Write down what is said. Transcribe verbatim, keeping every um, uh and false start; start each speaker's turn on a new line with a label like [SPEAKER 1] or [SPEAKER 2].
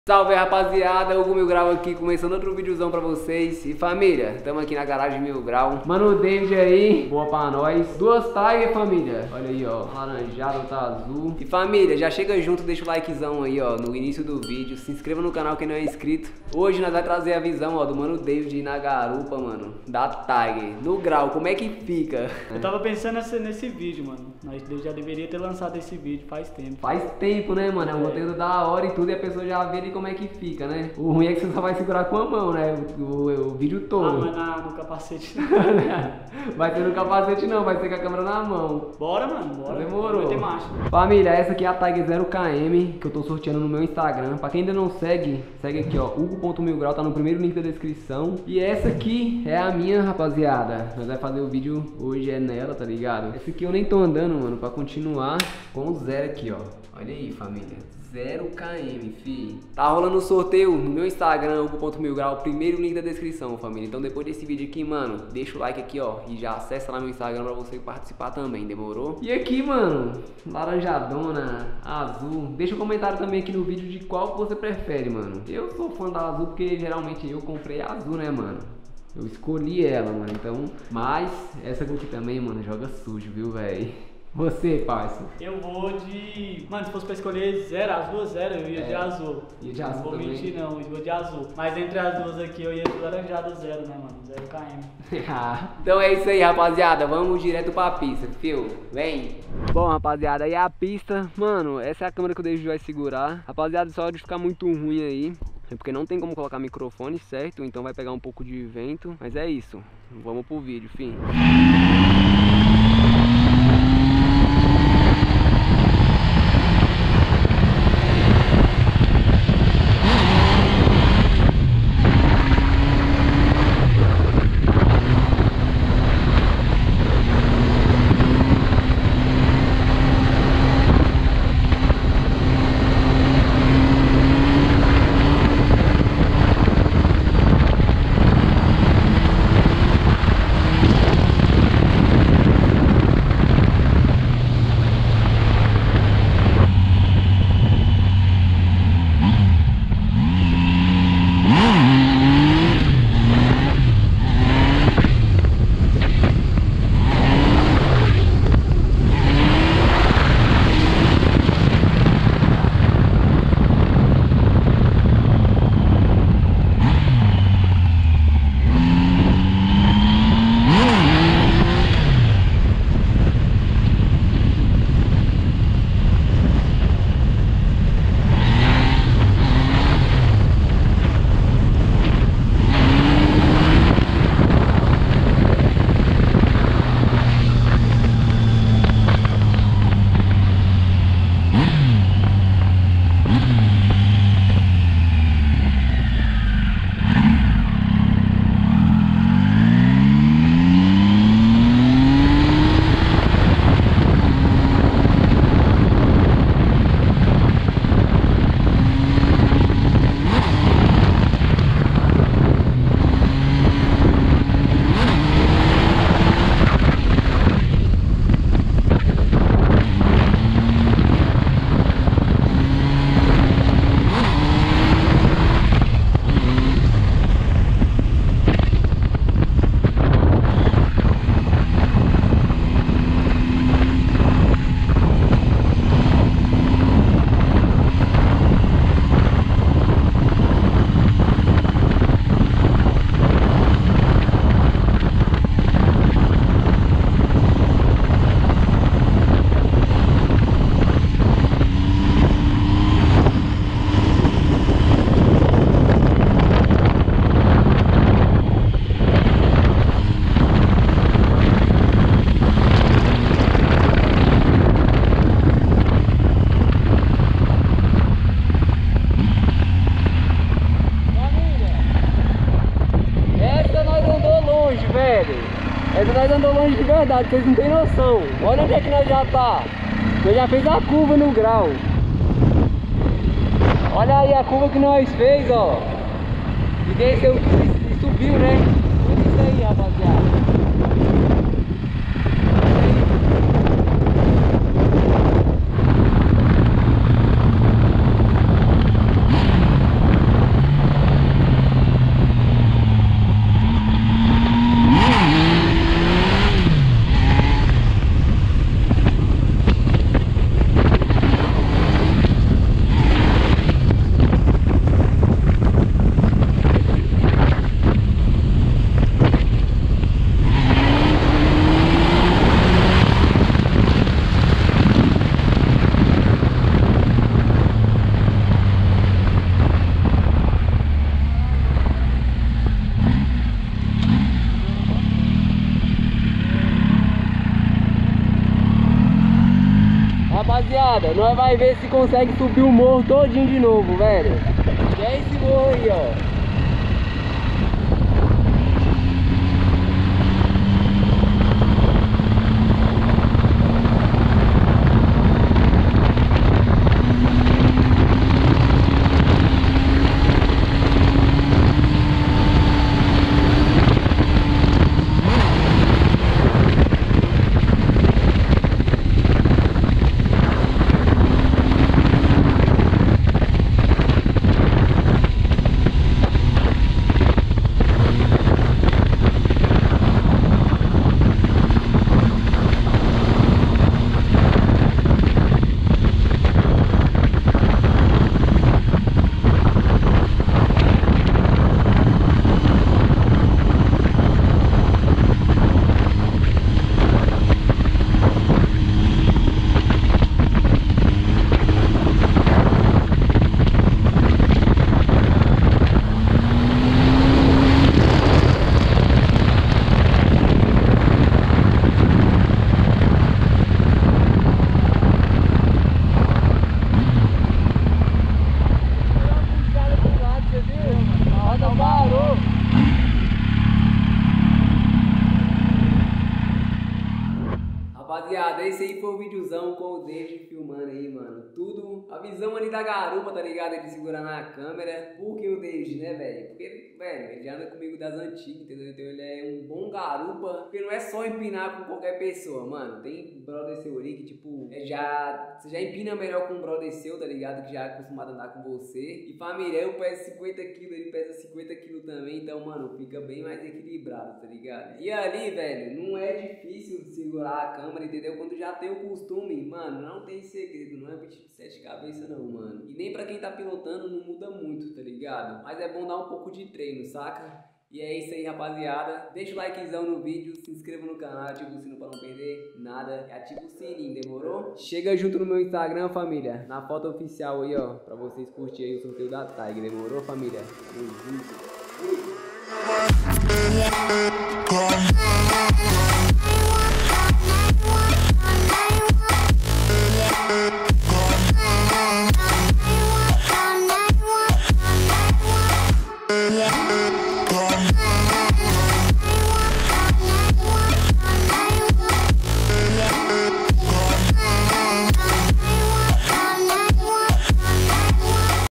[SPEAKER 1] Salve rapaziada, Hugo Mil Grau aqui, começando outro videozão pra vocês. E família, estamos aqui na garagem Mil Grau. Mano, o David aí, boa pra nós. Duas Tiger, família. Olha aí, ó, laranjado, outra azul. E família, já chega junto, deixa o likezão aí, ó, no início do vídeo. Se inscreva no canal quem não é inscrito. Hoje nós vamos trazer a visão, ó, do mano David aí na garupa, mano, da Tiger. No grau, como é que fica?
[SPEAKER 2] Eu tava pensando nesse, nesse vídeo, mano. Nós já deveria ter lançado esse vídeo faz tempo.
[SPEAKER 1] Faz tempo, né, mano? É um conteúdo da hora e tudo, e a pessoa já vê ali como é que fica, né? O ruim é que você só vai segurar com a mão, né? O, o, o vídeo todo.
[SPEAKER 2] Ah, mas na, no capacete não.
[SPEAKER 1] Vai ser no capacete não, vai ser com a câmera na mão.
[SPEAKER 2] Bora, mano, bora.
[SPEAKER 1] Demorou.
[SPEAKER 2] Vai ter marcha.
[SPEAKER 1] Família, essa aqui é a Tiger zero K M, que eu tô sorteando no meu Instagram. Pra quem ainda não segue, segue aqui, ó, hugo ponto mil grau, tá no primeiro link da descrição. E essa aqui é a minha, rapaziada. Nós vamos fazer o vídeo hoje, é nela, tá ligado? Essa aqui eu nem tô andando, mano, pra continuar com o zero aqui, ó. Olha aí, família. zero K M, fi. Tá rolando um sorteio no meu Instagram, hugo ponto mil grau, primeiro link da descrição, família. Então depois desse vídeo aqui, mano, deixa o like aqui, ó, e já acessa lá meu Instagram pra você participar também, demorou? E aqui, mano, laranjadona, azul. Deixa um comentário também aqui no vídeo de qual você prefere, mano. Eu sou fã da azul porque geralmente eu comprei a azul, né, mano? Eu escolhi ela, mano, então... Mas essa aqui também, mano, joga sujo, viu, velho? Você, parça?
[SPEAKER 2] Eu vou de... Mano, se fosse pra escolher zero, as duas zero, eu ia é. de azul.
[SPEAKER 1] Ia de azul
[SPEAKER 2] Não vou
[SPEAKER 1] também.
[SPEAKER 2] mentir não, eu vou de azul. Mas entre as duas aqui eu ia de laranjado zero, né, mano? zero K M.
[SPEAKER 1] Então é isso aí, rapaziada. Vamos direto pra pista, fio. Vem. Bom, rapaziada, aí é a pista. Mano, essa é a câmera que o David vai segurar. Rapaziada, só de ficar muito ruim aí. É porque não tem como colocar microfone, certo? Então vai pegar um pouco de vento. Mas é isso. Vamos pro vídeo, fim. Essa nós andou longe de verdade, vocês não tem noção. Olha onde é que nós já tá. Nós já fez a curva no grau. Olha aí a curva que nós fez, ó. E desceu e subiu, né? Tudo isso aí, rapaziada. rapaziada, nós vai ver se consegue subir o morro todinho de novo, velho. Que é esse morro aí, ó. Rapaziada, esse aí foi o videozão com o David filmando aí, mano. Tudo, a visão ali da garupa, tá ligado? Ele segurando a câmera. Por que o David, né, velho? Porque, velho, ele já anda comigo das antigas, entendeu? Então ele é um bom garupa. Porque não é só empinar com qualquer pessoa, mano. Tem brother seu ali que, tipo, é já, você já empina melhor com um brother seu, tá ligado? Que já é acostumado a andar com você. E família, eu peso cinquenta quilos, ele pesa cinquenta quilos também. Então, mano, fica bem mais equilibrado, tá ligado? E ali, velho, não é difícil segurar a câmera, entendeu? Quando já tem o costume, mano, não tem segredo, não é bicho de sete cabeças não, mano. E nem pra quem tá pilotando não muda muito, tá ligado? Mas é bom dar um pouco de treino, saca? E é isso aí, rapaziada. Deixa o likezão no vídeo, se inscreva no canal, ativa o sino pra não perder nada. E ativa o sininho, demorou? Chega junto no meu Instagram, família, na foto oficial aí, ó, pra vocês curtirem aí o sorteio da Tiger, demorou, família? Tamo junto. Fui.